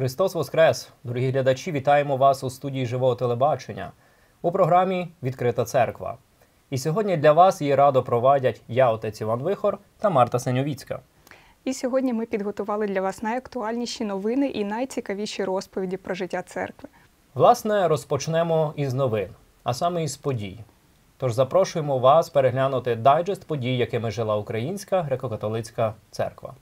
Христос Воскрес! Дорогі глядачі, вітаємо вас у студії Живого телебачення у програмі «Відкрита церква». І сьогодні для вас її радо провадять я, отець Іван Вихор та Марта Синьовіцька. І сьогодні ми підготували для вас найактуальніші новини і найцікавіші розповіді про життя церкви. Власне, розпочнемо із новин, а саме із подій. Тож запрошуємо вас переглянути дайджест подій, якими жила Українська греко-католицька церква.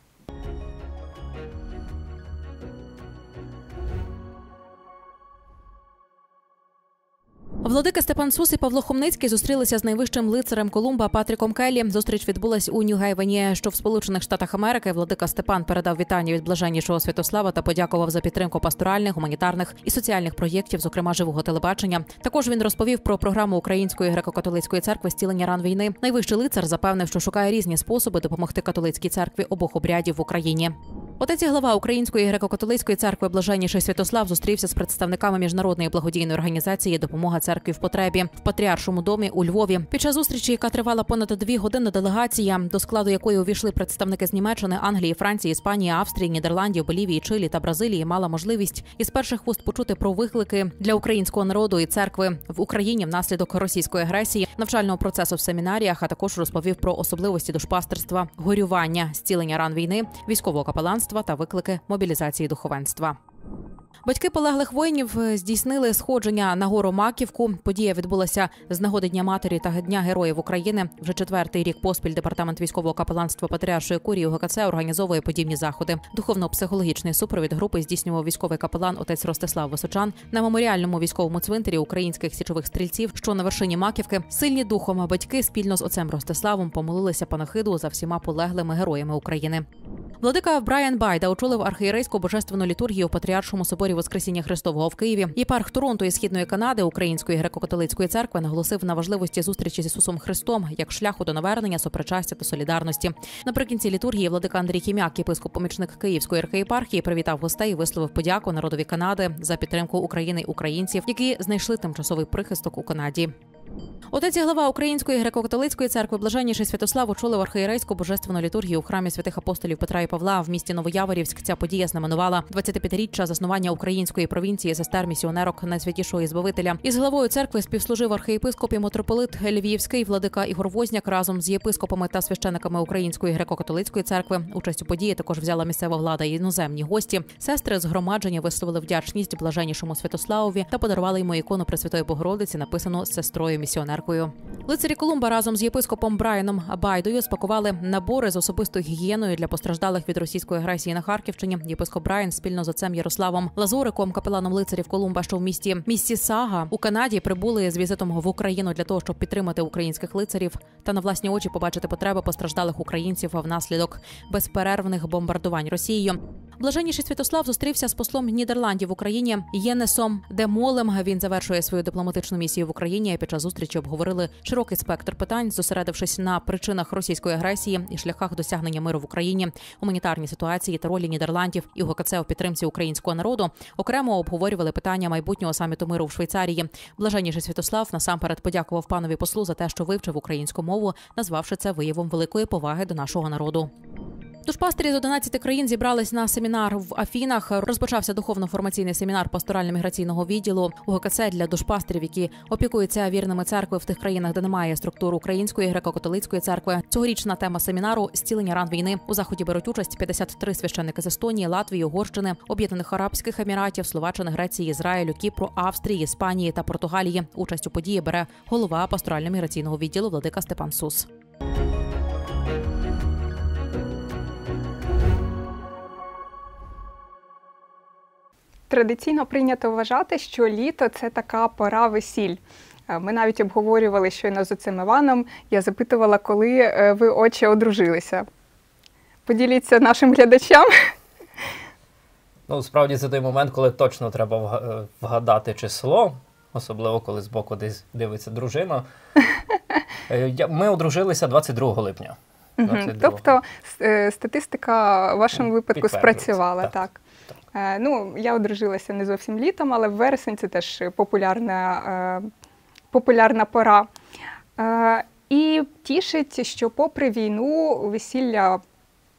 Владика Степан Сус і Павло Хомницький зустрілися з найвищим лицарем Колумба Патріком Келлі. Зустріч відбулась у Нью-Гейвені, що в Сполучених Штатах Америки. Владика Степан передав вітання від блаженнішого Святослава та подякував за підтримку пасторальних, гуманітарних і соціальних проєктів, зокрема живого телебачення. Також він розповів про програму Української греко-католицької церкви «Зцілення ран війни». Найвищий лицар запевнив, що шукає різні способи допомогти католицькій церкві обох обрядів в Україні. Отець і глава Української греко-католицької церкви блаженніший Святослав зустрівся з представниками міжнародної благодійної організації «Допомога церкві в потребі» в Патріаршому домі у Львові. Під час зустрічі, яка тривала понад 2 години, делегація, до складу якої увійшли представники з Німеччини, Англії, Франції, Іспанії, Австрії, Нідерландів, Болівії, Чилі та Бразилії, мала можливість із перших вуст почути про виклики для українського народу і церкви в Україні внаслідок російської агресії, навчального процесу в семінаріях, а також розповів про особливості душпастерства, горювання, зцілення ран війни, військового капеланства та виклики мобілізації духовенства. Батьки полеглих воїнів здійснили сходження на гору Маківку. Подія відбулася з нагоди Дня матері та Дня героїв України. Вже 4-й рік поспіль департамент військового капеланства Патріаршої курії УГКЦ організовує подібні заходи. Духовно-психологічний супровід групи здійснював військовий капелан отець Ростислав Височан. На меморіальному військовому цвинтарі українських січових стрільців, що на вершині Маківки, сильні духом батьки спільно з отцем Ростиславом помолилися панахиду за всіма полеглими героями України. Владика Брайан Байда очолив архієрейську божественну літургію в Патріаршому соборі Воскресіння Христового в Києві. Єпарх Торонто і Східної Канади Української греко-католицької церкви наголосив на важливості зустрічі з Ісусом Христом як шляху до навернення, сопричастя та солідарності. Наприкінці літургії владика Андрій Хім'як, єпископ-помічник Київської архієпархії, привітав гостей і висловив подяку народові Канади за підтримку України і українців, які знайшли тимчасовий прихисток у Канаді. Отець і глава Української греко-католицької церкви блаженніший Святослав очолив архієрейську божественну літургію у храмі святих апостолів Петра і Павла в місті Новояворівськ. Ця подія знаменувала 25-річчя заснування української провінції сестер-місіонерок Найсвятішого Ізбавителя. Із главою церкви співслужив архієпископ і митрополит Львівський владика Ігор Возняк разом з єпископами та священиками Української греко-католицької церкви. Участь у події також взяла місцева влада і іноземні гості. Сестри згромадження висловили вдячність блаженнішому Святославові та подарували йому ікону Пресвятої Богородиці, написану сестрою-місіонеркою. Лицарі Колумба разом з єпископом Брайаном Байдою спакували набори з особистою гігієною для постраждалих від російської агресії на Харківщині. Єпископ Брайан спільно з отцем Ярославом Лазуриком, капеланом лицарів Колумба, що в місті Міссісага у Канаді, прибули з візитом в Україну для того, щоб підтримати українських лицарів та на власні очі побачити потреби постраждалих українців внаслідок безперервних бомбардувань Росією. Блаженніший Святослав зустрівся з послом Нідерландів в Україні Єнесом де Молем. Він завершує свою дипломатичну місію в Україні. Під час зустрічі обговорили широкий спектр питань, зосередившись на причинах російської агресії і шляхах досягнення миру в Україні, гуманітарній ситуації та ролі Нідерландів і УГКЦ у підтримці українського народу. Окремо обговорювали питання майбутнього саміту миру в Швейцарії. Блаженніший Святослав насамперед подякував панові послу за те, що вивчив українську мову, назвавши це виявом великої поваги до нашого народу. Душпастері з 11 країн зібрались на семінар в Афінах. Розпочався духовно-формаційний семінар пасторально-міграційного відділу УГКЦ для душпастерів, які опікуються вірними церкви в тих країнах, де немає структур Української греко-католицької церкви. Цьогорічна тема семінару – «Зцілення ран війни». У заході беруть участь 53 священники з Естонії, Латвії, Угорщини, Об'єднаних Арабських Еміратів, Словаччини, Греції, Ізраїлю, Кіпру, Австрії, Іспанії та Португалії. Участь у події бере голова пасторально-міграційного відділу владика Степан Сус. Традиційно прийнято вважати, що літо – це така пора весіль. Ми навіть обговорювали щойно з отцем Іваном. Я запитувала, коли ви, отче, одружилися. Поділіться нашим глядачам. Ну, справді, це той момент, коли точно треба вгадати число, особливо, коли збоку десь дивиться дружина. Ми одружилися 22 липня. 22. Тобто статистика в вашому випадку спрацювала, так. Ну, я одружилася не зовсім літом, але вересень – це теж популярна пора. І тішить, що попри війну весілля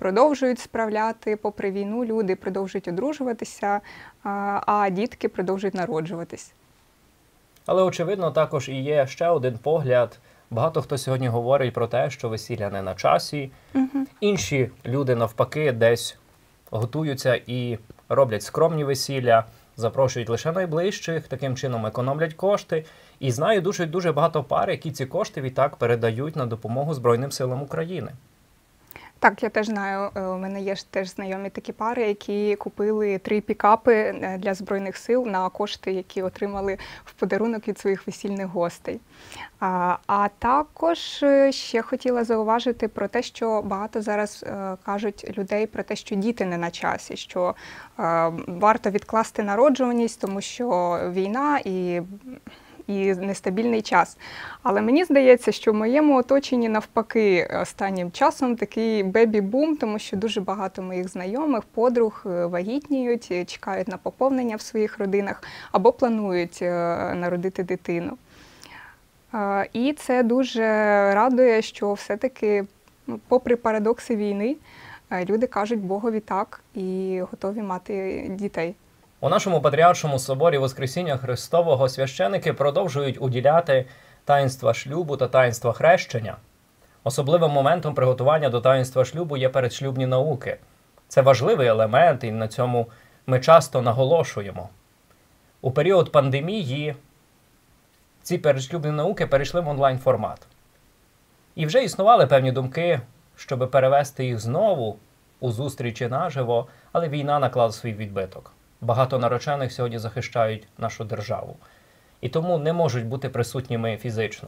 продовжують справляти, попри війну, люди продовжують одружуватися, а дітки продовжують народжуватись. Але, очевидно, також і є ще один погляд. Багато хто сьогодні говорить про те, що весілля не на часі. Інші люди, навпаки, десь готуються і роблять скромні весілля, запрошують лише найближчих, таким чином економлять кошти. І знаю дуже багато пар, які ці кошти відтак передають на допомогу Збройним силам України. Так, я теж знаю, у мене є теж знайомі такі пари, які купили 3 пікапи для Збройних сил на кошти, які отримали в подарунок від своїх весільних гостей. А також ще хотіла зауважити про те, що багато зараз кажуть людей про те, що діти не на часі, що варто відкласти народжуваність, тому що війна і нестабільний час. Але мені здається, що в моєму оточенні навпаки останнім часом такий бебі-бум, тому що дуже багато моїх знайомих, подруг вагітніють, чекають на поповнення в своїх родинах або планують народити дитину. І це дуже радує, що все-таки, попри парадокси війни, люди кажуть Богові так і готові мати дітей. У нашому Патріаршому соборі Воскресіння Христового священики продовжують уділяти таїнства шлюбу та таїнства хрещення. Особливим моментом приготування до таїнства шлюбу є передшлюбні науки. Це важливий елемент, і на цьому ми часто наголошуємо. У період пандемії ці передшлюбні науки перейшли в онлайн-формат. І вже існували певні думки, щоб перевести їх знову у зустрічі наживо, але війна наклала свій відбиток. Багато наречених сьогодні захищають нашу державу. І тому не можуть бути присутніми фізично.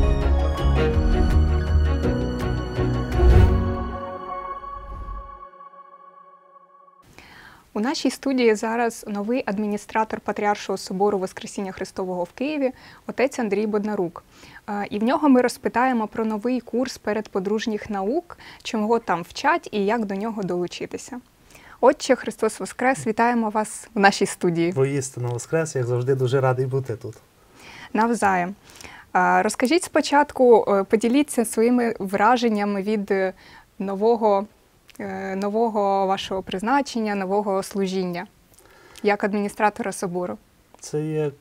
У нашій студії зараз новий адміністратор Патріаршого собору Воскресіння Христового в Києві, отець Андрій Боднарук. І в нього ми розпитаємо про новий курс передподружніх наук, чого там вчать і як до нього долучитися. Отче, Христос Воскрес, вітаємо вас в нашій студії. Воістину Воскрес, як завжди, дуже радий бути тут. Навзаєм. Розкажіть спочатку, поділіться своїми враженнями від нового вашого призначення, нового служіння, як адміністратора собору. Це є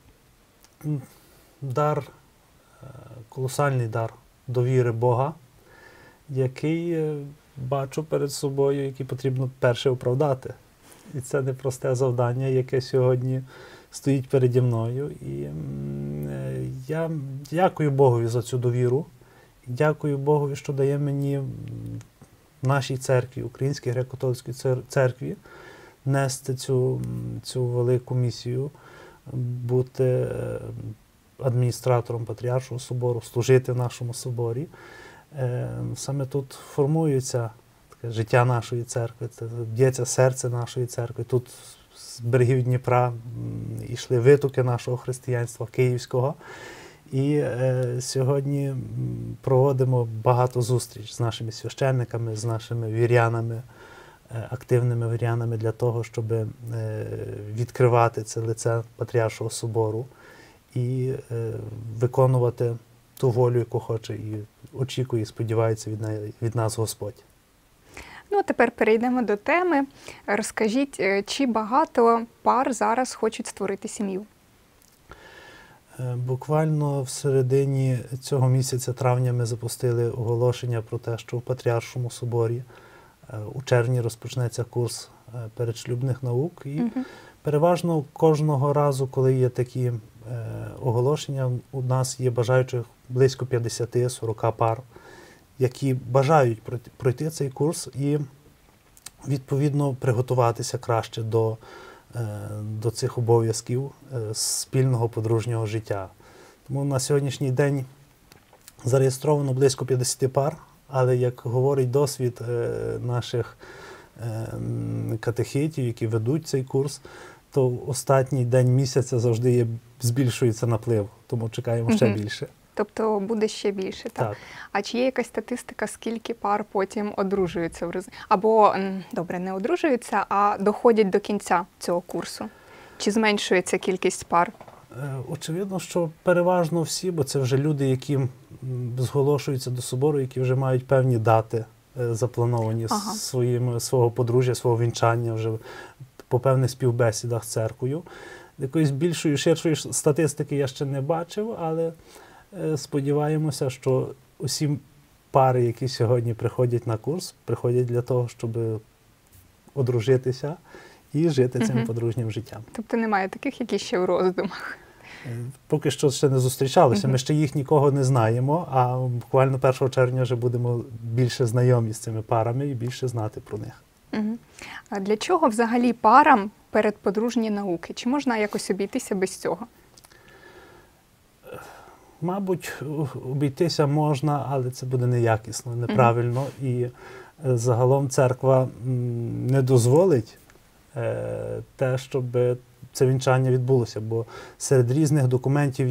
дар, колосальний дар довіри Бога, який бачу перед собою, який потрібно перше оправдати. І це непросте завдання, яке сьогодні стоїть переді мною. І я дякую Богові за цю довіру. І дякую Богові, що дає мені в нашій церкві, Українській греко-католицькій церкві, нести цю велику місію, бути адміністратором Патріаршого собору, служити в нашому соборі. Саме тут формується таке життя нашої церкви, це б'ється серце нашої церкви. Тут з берегів Дніпра йшли витоки нашого християнства київського. І сьогодні проводимо багато зустріч з нашими священниками, з нашими вірянами, активними вірянами для того, щоб відкривати це лице Патріаршого собору і виконувати ту волю, яку хоче і очікує, і сподівається від нас Господь. Ну, а тепер перейдемо до теми. Розкажіть, чи багато пар зараз хочуть створити сім'ю? Буквально в середині цього місяця травня ми запустили оголошення про те, що в Патріаршому соборі у червні розпочнеться курс передшлюбних наук. І переважно кожного разу, коли є такі оголошення, у нас є бажаючих близько 50-40 пар, які бажають пройти цей курс і, відповідно, приготуватися краще до цих обов'язків спільного подружнього життя. Тому на сьогоднішній день зареєстровано близько 50 пар, але, як говорить досвід наших катехитів, які ведуть цей курс, то останній день місяця завжди збільшується наплив, тому чекаємо ще більше. Тобто буде ще більше, так? Так. А чи є якась статистика, скільки пар потім одружуються? Або, добре, не одружуються, а доходять до кінця цього курсу? Чи зменшується кількість пар? Очевидно, що переважно всі, бо це вже люди, які зголошуються до собору, які вже мають певні дати заплановані свого подружжя, свого вінчання вже по певних співбесідах з церквою. Якоїсь більшої, ширшої статистики я ще не бачив, але сподіваємося, що усі пари, які сьогодні приходять на курс, приходять для того, щоб одружитися і жити цим подружнім життям. Тобто немає таких, які ще в роздумах? Поки що ще не зустрічалися, ми ще їх нікого не знаємо, а буквально 1 червня вже будемо більше знайомі з цими парами і більше знати про них. А для чого взагалі парам передподружні науки? Чи можна якось обійтися без цього? Мабуть, обійтися можна, але це буде неякісно, неправильно. І загалом церква не дозволить те, щоб це вінчання відбулося. Бо серед різних документів,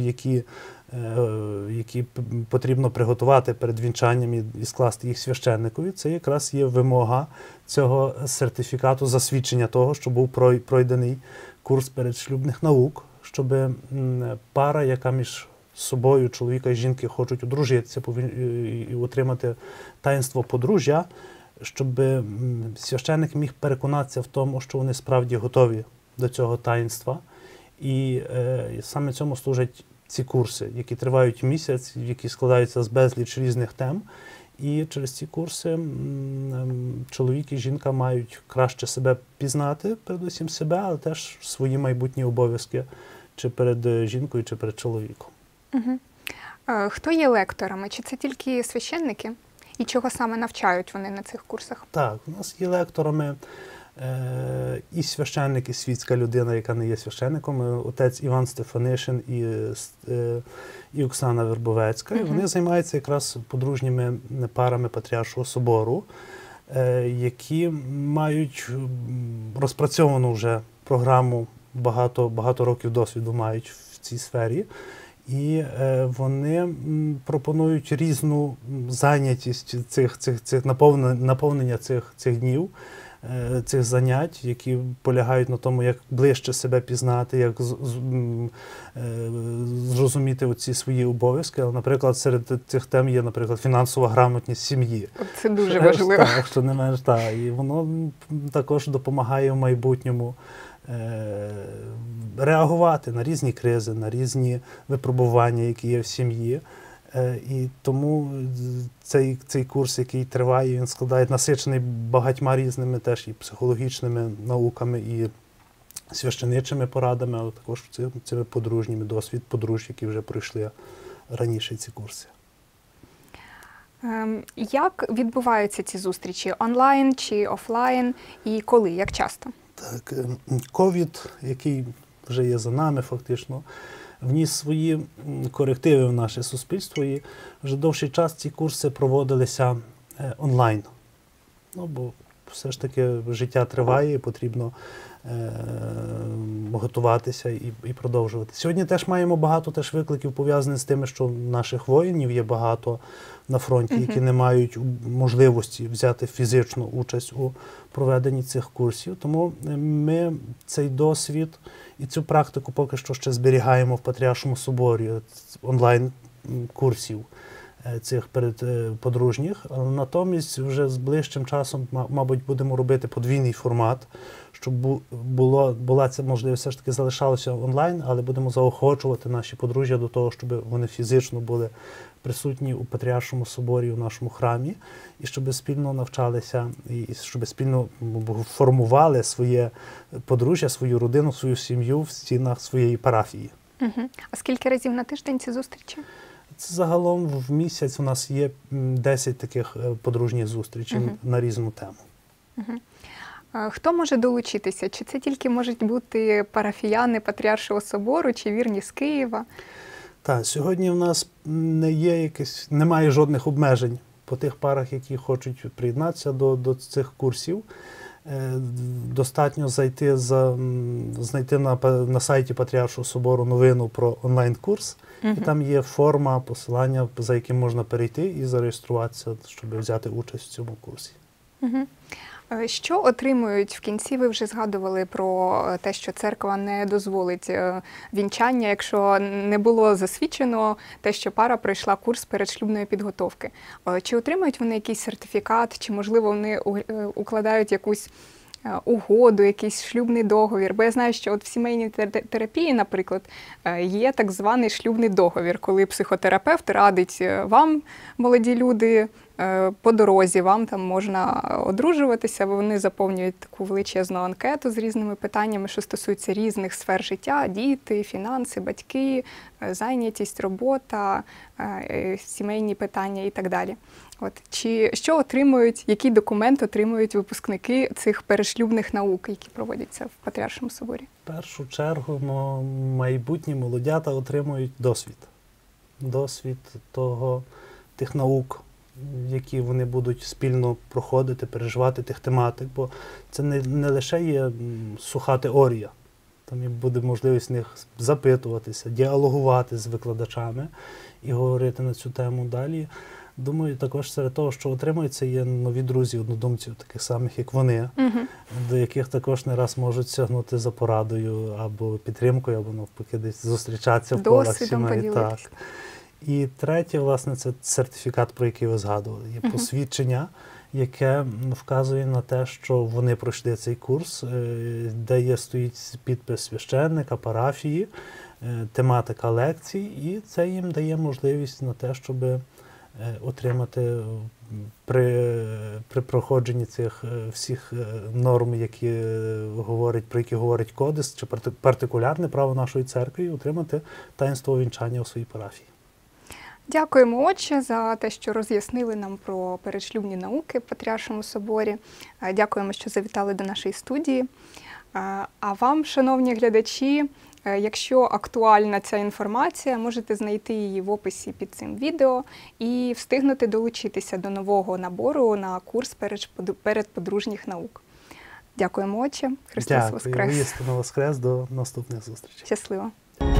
які потрібно приготувати перед вінчанням і скласти їх священникові, це якраз є вимога цього сертифікату, засвідчення того, що був пройдений курс передшлюбних наук, щоб пара, яка між собою, чоловіка і жінки, хочуть одружитися і отримати таїнство подружжя, щоб священник міг переконатися в тому, що вони справді готові до цього таїнства. І саме цьому служать ці курси, які тривають місяць, які складаються з безліч різних тем. І через ці курси чоловік і жінка мають краще себе пізнати, передусім себе, але теж свої майбутні обов'язки, чи перед жінкою, чи перед чоловіком. Хто є лекторами? Чи це тільки священники? І чого саме навчають вони на цих курсах? Так, у нас є лекторами і священник, і світська людина, яка не є священником, отець Іван Стефанишин і Оксана Вербовецька. І вони займаються якраз подружніми парами Патріаршого собору, які мають розпрацьовану вже програму, багато років досвіду мають в цій сфері. І вони пропонують різну зайнятість наповнення цих днів, цих занять, які полягають на тому, як ближче себе пізнати, як зрозуміти оці свої обов'язки. Наприклад, серед цих тем є, наприклад, фінансова грамотність сім'ї. Це дуже важливо. Так, що не менш, так. І воно також допомагає в майбутньому реагувати на різні кризи, на випробування, які є в сім'ї. І тому цей курс, який триває, він складає насичений багатьма різними теж і психологічними науками, і священичими порадами, але також цими подружніми, досвід подружжя, які вже пройшли раніше ці курси. Як відбуваються ці зустрічі? Онлайн чи офлайн? І коли? Як часто? Так, ковід, який вже є за нами фактично, вніс свої корективи в наше суспільство, і вже довший час ці курси проводилися онлайн. Бо все ж таки життя триває, і потрібно готуватися і продовжувати. Сьогодні теж маємо багато викликів, пов'язаних з тим, що наших воїнів є багато на фронті, які не мають можливості взяти фізичну участь у проведенні цих курсів. Тому ми цей досвід і цю практику поки що ще зберігаємо в Патріаршому соборі онлайн-курсів цих передподружніх. Але натомість вже з ближчим часом, мабуть, будемо робити подвійний формат, щоб була ця можливість, все ж таки залишалося онлайн, але будемо заохочувати наші подружжя до того, щоб вони фізично були присутні у Патріаршому соборі, у нашому храмі, і щоб спільно навчалися, і щоб спільно формували своє подружжя, свою родину, свою сім'ю в стінах своєї парафії. А скільки разів на тиждень ці зустрічі? Це загалом в місяць у нас є 10 таких подружніх зустрічей на різну тему. Хто може долучитися? Чи це тільки можуть бути парафіяни Патріаршого собору, чи вірні з Києва? Так, сьогодні в нас немає жодних обмежень по тих парах, які хочуть приєднатися до цих курсів. Достатньо знайти на сайті Патріаршого собору новину про онлайн-курс, і там є форма, посилання, за яким можна перейти і зареєструватися, щоб взяти участь в цьому курсі. Мгм. Що отримують в кінці? Ви вже згадували про те, що церква не дозволить вінчання, якщо не було засвідчено те, що пара пройшла курс передшлюбної підготовки. Чи отримують вони якийсь сертифікат, чи, можливо, вони укладають якусь угоду, якийсь шлюбний договір? Бо я знаю, що от в сімейній терапії, наприклад, є так званий шлюбний договір, коли психотерапевт радить вам, молоді люди, по дорозі вам там можна одружуватися, вони заповнюють таку величезну анкету з різними питаннями, що стосуються різних сфер життя: діти, фінанси, батьки, зайнятість, робота, сімейні питання і так далі. От. Що отримують, який документ отримують випускники цих перешлюбних наук, які проводяться в Патріаршому соборі? В першу чергу майбутні молодята отримують досвід. Досвід тих наук, які вони будуть спільно проходити, переживати тих тематик, бо це не лише є суха теорія. Там і буде можливість в них запитуватися, діалогувати з викладачами і говорити на цю тему далі. Думаю, також серед того, що отримується, є нові друзі, однодумців, таких самих, як вони, до яких також не раз можуть сягнути за порадою або підтримкою, або навпаки десь зустрічатися в колах сімей. Так. І третє, власне, це сертифікат, про який ви згадували. Є посвідчення, яке вказує на те, що вони пройшли цей курс, де стоїть підпис священника, парафії, тематика лекцій, і це їм дає можливість на те, щоб отримати при проходженні цих всіх норм, про які говорить кодекс, чи партикулярне право нашої церкви, отримати таїнство вінчання у своїй парафії. Дякуємо, отче, за те, що роз'яснили нам про передшлюбні науки в Патріаршому соборі. Дякуємо, що завітали до нашої студії. А вам, шановні глядачі, якщо актуальна ця інформація, можете знайти її в описі під цим відео і встигнути долучитися до нового набору на курс передподружніх наук. Дякуємо, отче. Христос Воскрес! Дякую. Воістину Воскрес! До наступних зустрічей. Щасливо!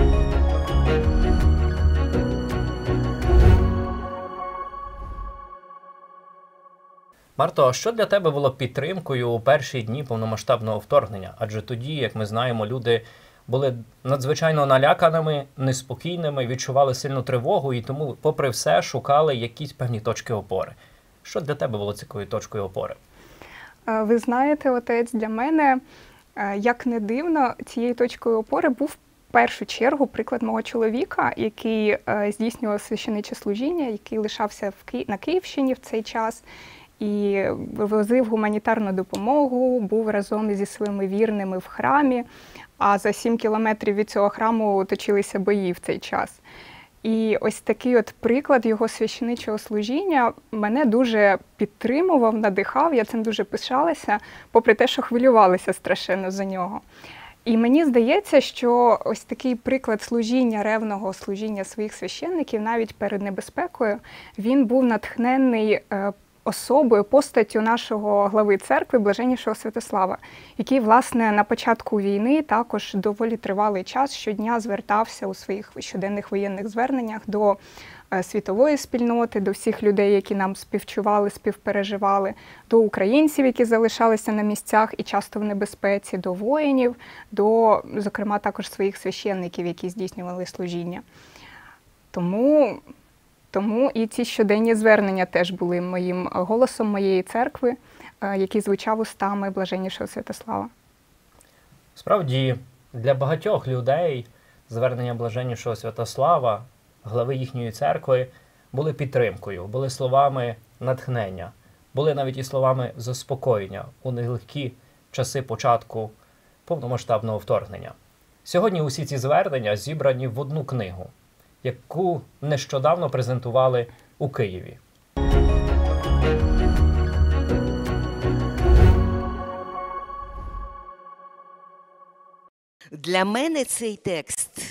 Марто, а що для тебе було підтримкою у перші дні повномасштабного вторгнення? Адже тоді, як ми знаємо, люди були надзвичайно наляканими, неспокійними, відчували сильну тривогу і тому, попри все, шукали якісь певні точки опори. Що для тебе було такою точкою опори? Ви знаєте, отець, для мене, як не дивно, цією точкою опори був в першу чергу приклад мого чоловіка, який здійснював священиче служіння, який лишався на Київщині в цей час і вивозив гуманітарну допомогу, був разом зі своїми вірними в храмі, а за 7 кілометрів від цього храму точилися бої в цей час. І ось такий от приклад його священичого служіння мене дуже підтримував, надихав, я цим дуже пишалася, попри те, що хвилювалася страшенно за нього. І мені здається, що ось такий приклад служіння, ревного служіння своїх священників, навіть перед небезпекою, він був натхненний особою, постаттю нашого глави церкви, блаженнішого Святослава, який, власне, на початку війни також доволі тривалий час щодня звертався у своїх щоденних воєнних зверненнях до світової спільноти, до всіх людей, які нам співчували, співпереживали, до українців, які залишалися на місцях і часто в небезпеці, до воїнів, до, зокрема, також своїх священників, які здійснювали служіння. Тому і ці щоденні звернення теж були моїм голосом моєї церкви, який звучав устами блаженнішого Святослава. Справді, для багатьох людей звернення блаженнішого Святослава, глави їхньої церкви, були підтримкою, були словами натхнення, були навіть і словами заспокоєння у нелегкі часи початку повномасштабного вторгнення. Сьогодні усі ці звернення зібрані в одну книгу, яку нещодавно презентували у Києві. Для мене цей текст,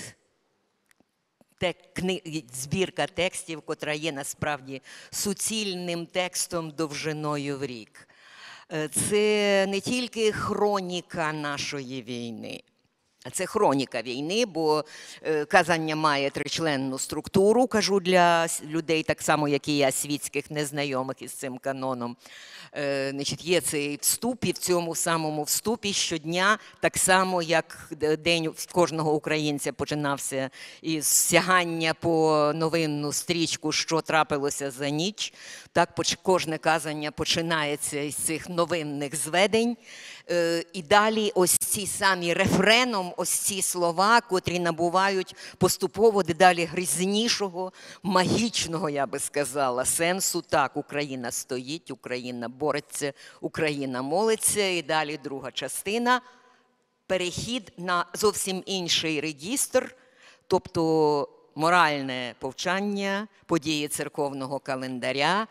збірка текстів, котра є насправді суцільним текстом довжиною в рік. Це не тільки хроніка нашої війни, А це хроніка війни, бо казання має тричленну структуру, кажу для людей, так само, як і я, світських, незнайомих із цим каноном. Значить, є цей вступ, і в цьому самому вступі щодня, так само, як день кожного українця починався із сягання по новинну стрічку, що трапилося за ніч, так кожне казання починається із цих новинних зведень. І далі ось ці самі рефреном, ось ці слова, котрі набувають поступово дедалі грізнішого, магічного, я би сказала, сенсу. Так, Україна стоїть, Україна бореться, Україна молиться. І далі друга частина – перехід на зовсім інший регістр, тобто моральне повчання, події церковного календаря,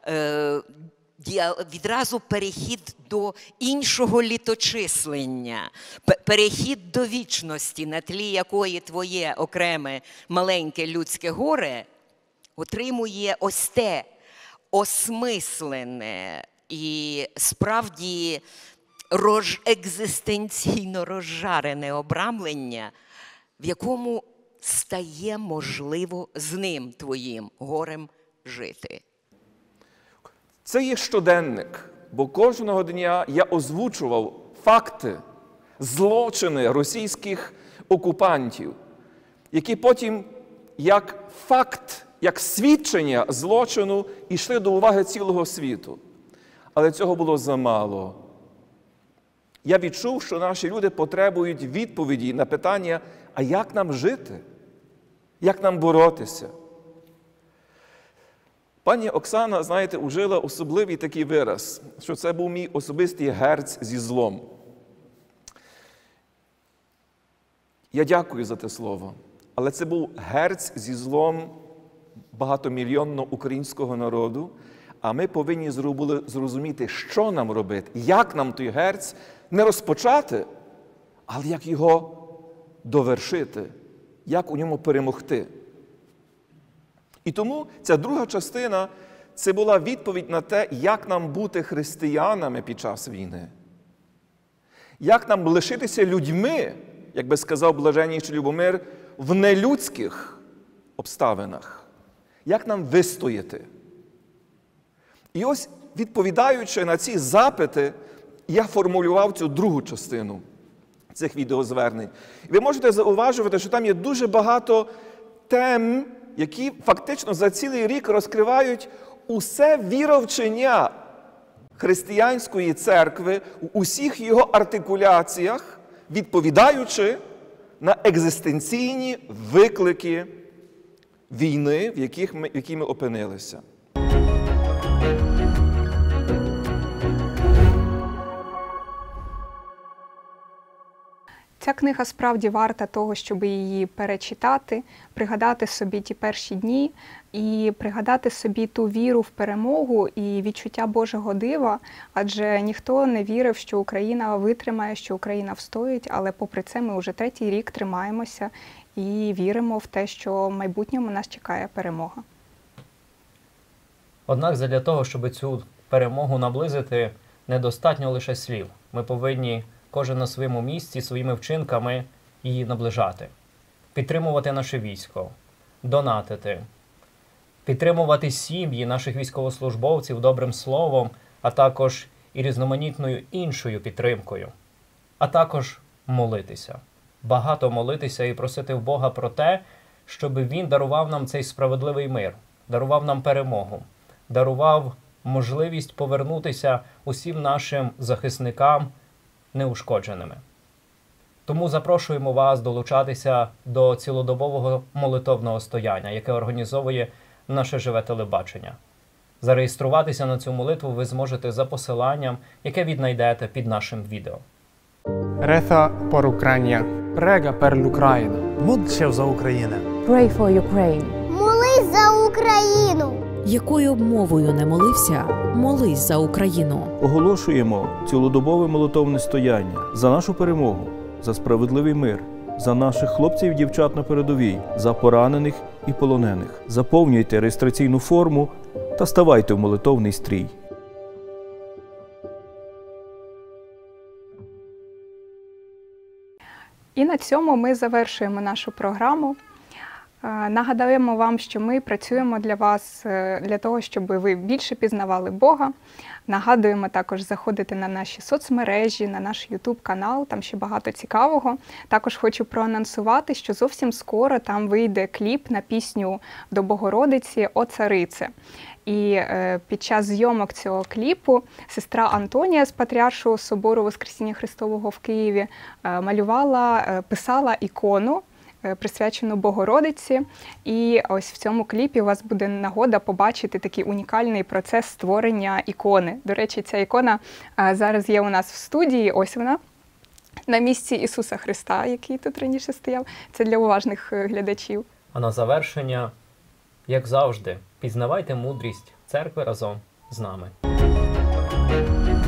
відразу перехід до іншого літочислення, перехід до вічності, на тлі якої твоє окреме маленьке людське горе отримує ось те осмислене і справді екзистенційно розжарене обрамлення, в якому стає можливо з ним, твоїм горем, жити. Це є щоденник, бо кожного дня я озвучував факти, злочини російських окупантів, які потім як факт, як свідчення злочину йшли до уваги цілого світу. Але цього було замало. Я відчув, що наші люди потребують відповіді на питання, а як нам жити? Як нам боротися? Пані Оксана, знаєте, ужила особливий такий вираз, що це був мій особистий герць зі злом. Я дякую за те слово, але це був герць зі злом багатомільйонного українського народу, а ми повинні були зрозуміти, що нам робити, як нам той герць не розпочати, але як його довершити, як у ньому перемогти. І тому ця друга частина – це була відповідь на те, як нам бути християнами під час війни. Як нам лишитися людьми, як би сказав блаженнійший Любомир, в нелюдських обставинах. Як нам вистояти. І ось, відповідаючи на ці запити, я формулював цю другу частину цих відеозвернень. І ви можете зауважувати, що там є дуже багато тем, які фактично за цілий рік розкривають усе віровчення християнської церкви у усіх його артикуляціях, відповідаючи на екзистенційні виклики війни, в якій ми опинилися. Ця книга справді варта того, щоб її перечитати, пригадати собі ті перші дні і пригадати собі ту віру в перемогу і відчуття Божого дива, адже ніхто не вірив, що Україна витримає, що Україна встоїть, але попри це ми вже третій рік тримаємося і віримо в те, що в майбутньому нас чекає перемога. Однак задля того, щоб цю перемогу наблизити, недостатньо лише слів. Ми повинні кожен на своєму місці, своїми вчинками її наближати. Підтримувати наше військо, донатити, підтримувати сім'ї наших військовослужбовців добрим словом, а також і різноманітною іншою підтримкою. А також молитися. Багато молитися і просити в Бога про те, щоб Він дарував нам цей справедливий мир, дарував нам перемогу, дарував можливість повернутися усім нашим захисникам неушкодженими. Тому запрошуємо вас долучатися до цілодобового молитовного стояння, яке організовує наше живе телебачення. Зареєструватися на цю молитву ви зможете за посиланням, яке віднайдете під нашим відео. Reza por Ucrania. Prega per l'Ucraina. Молчав за Україну. Pray for Ukraine. Молись за Україну! Якою б мовою не молився, молись за Україну. Оголошуємо цілодобове молитовне стояння за нашу перемогу, за справедливий мир, за наших хлопців і дівчат на передовій, за поранених і полонених. Заповнюйте реєстраційну форму та ставайте в молитовний стрій. І на цьому ми завершуємо нашу програму. Нагадаємо вам, що ми працюємо для вас, для того, щоб ви більше пізнавали Бога. Нагадуємо також заходити на наші соцмережі, на наш YouTube-канал, там ще багато цікавого. Також хочу проанонсувати, що зовсім скоро там вийде кліп на пісню до Богородиці «О царице». І під час зйомок цього кліпу сестра Антонія з Патріаршого собору Воскресіння Христового в Києві писала ікону, присвячену Богородиці. І ось в цьому кліпі у вас буде нагода побачити такий унікальний процес створення ікони. До речі, ця ікона зараз є у нас в студії, ось вона, на місці Ісуса Христа, який тут раніше стояв. Це для уважних глядачів. А на завершення, як завжди, пізнавайте мудрість церкви разом з нами.